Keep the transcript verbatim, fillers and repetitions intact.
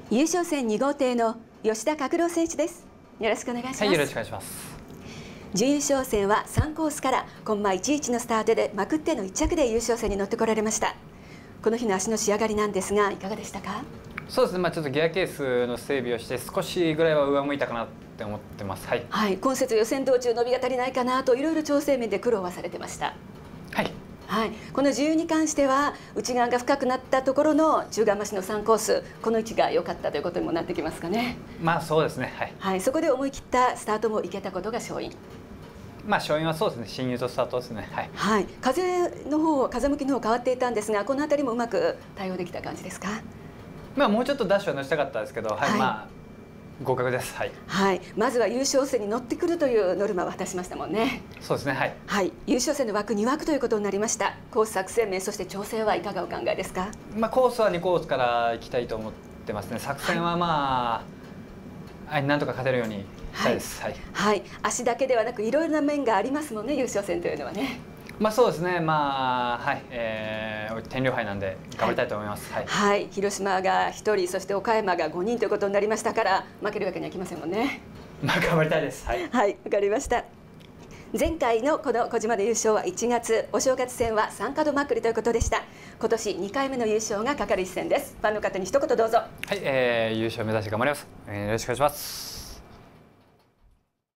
優勝戦に号艇の吉田拓郎選手です。よろしくお願いします。 はい、よろしくお願いします。 準優勝戦はさんコースからコンマいちいちのスタートでまくってのいっ着で優勝戦に乗ってこられました。この日の足の仕上がりなんですがいかがでしたか？ そうですね、まあ、ちょっとギアケースの整備をして少しぐらいは上向いたかなって思ってます。はい、 はい、今節予選道中伸びが足りないかなといろいろ調整面で苦労はされてました。 はい、 はい、この自由に関しては内側が深くなったところの中間増しのさんコース、この位置が良かったということにもなってきますかね。 まあそうですね、はい、 はい、そこで思い切ったスタートもいけたことが勝因。 まあ勝因はそうですね、進入とスタートですね。はい、 はい、風の方風向きの方変わっていたんですが、この辺りもうまく対応できた感じですか？ まあもうちょっとダッシュは乗せたかったですけど、はい、はい、まあ合格です。はい、 はい、まずは優勝戦に乗ってくるというノルマを果たしましたもんね。 そうですね、はい、 はい、優勝戦の枠に枠ということになりました。コース作戦面、そして調整はいかがお考えですか？ まあコースはにコースから行きたいと思ってますね。作戦はまあ、はい、なんとか勝てるようにしたいです。はい、 はい、足だけではなくいろいろな面がありますもんね、優勝戦というのはね。 まあそうですね、まあはい、えー、天領杯なんで頑張りたいと思います。はい、 はい、広島がひとり、そして岡山がごにんということになりましたから、負けるわけにはいきませんもんね。 まあ頑張りたいです。はい、 はい、わかりました。前回のこの小島で優勝はいちがつ、お正月戦はさん角まくりということでした。今年にかいめの優勝がかかる一戦です。ファンの方に一言どうぞ。 はい、えー、優勝目指して頑張ります。えー、よろしくお願いします。